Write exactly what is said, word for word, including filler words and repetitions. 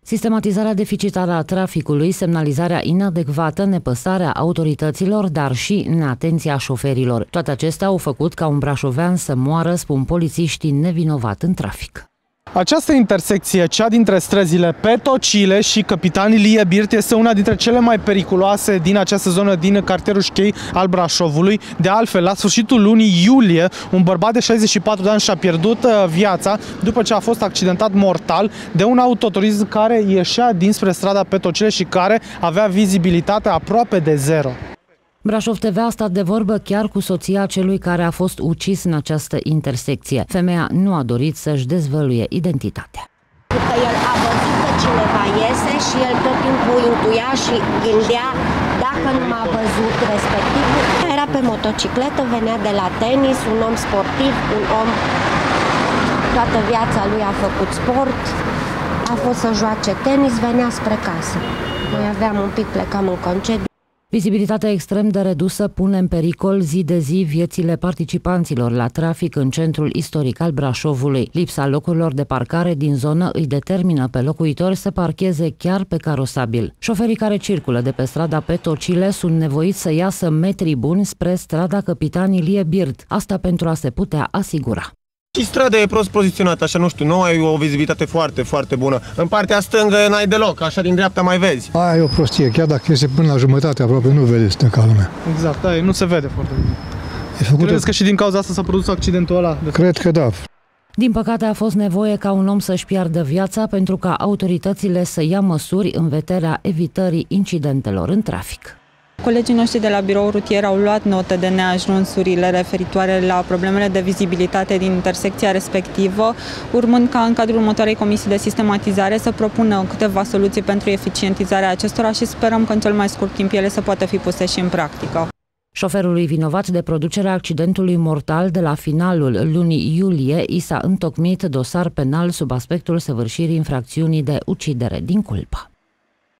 Sistematizarea deficitară a traficului, semnalizarea inadecvată, nepăsarea autorităților, dar și neatenția șoferilor. Toate acestea au făcut ca un brașovean să moară, spun polițiștii, nevinovat în trafic. Această intersecție, cea dintre străzile Petocile și Căpitan Ilie Birt, este una dintre cele mai periculoase din această zonă, din cartierul Șchei al Brașovului. De altfel, la sfârșitul lunii iulie, un bărbat de șaizeci și patru de ani și-a pierdut viața după ce a fost accidentat mortal de un autoturism care ieșea dinspre strada Petocile și care avea vizibilitate aproape de zero. Brașov T V a stat de vorbă chiar cu soția celui care a fost ucis în această intersecție. Femeia nu a dorit să-și dezvăluie identitatea. Că el a văzut că cineva iese și el tot timpul intuia și gândea dacă nu m-a văzut respectiv. Era pe motocicletă, venea de la tenis, un om sportiv, un om toată viața lui a făcut sport, a fost să joace tenis, venea spre casă. Noi aveam un pic, plecam în concediu. Vizibilitatea extrem de redusă pune în pericol zi de zi viețile participanților la trafic în centrul istoric al Brașovului. Lipsa locurilor de parcare din zonă îi determină pe locuitori să parcheze chiar pe carosabil. Șoferii care circulă de pe strada Petocile sunt nevoiți să iasă metri buni spre strada Căpitan Ilie Birt, asta pentru a se putea asigura. Și strada e prost poziționată, așa, nu știu, nu ai o vizibilitate foarte, foarte bună. În partea stângă n-ai deloc, așa din dreapta mai vezi. Aia e o prostie, chiar dacă este până la jumătate, aproape nu vezi stânga lumea. Exact, da, nu se vede foarte bine. E făcută... Credeți că și din cauza asta s-a produs accidentul ăla? Cred că da. Din păcate a fost nevoie ca un om să-și piardă viața pentru ca autoritățile să ia măsuri în vederea evitării incidentelor în trafic. Colegii noștri de la birou rutier au luat notă de neajunsurile referitoare la problemele de vizibilitate din intersecția respectivă, urmând ca în cadrul următoarei comisii de sistematizare să propună câteva soluții pentru eficientizarea acestora și sperăm că în cel mai scurt timp ele să poată fi puse și în practică. Șoferului vinovat de producerea accidentului mortal de la finalul lunii iulie i s-a întocmit dosar penal sub aspectul săvârșirii infracțiunii de ucidere din culpă.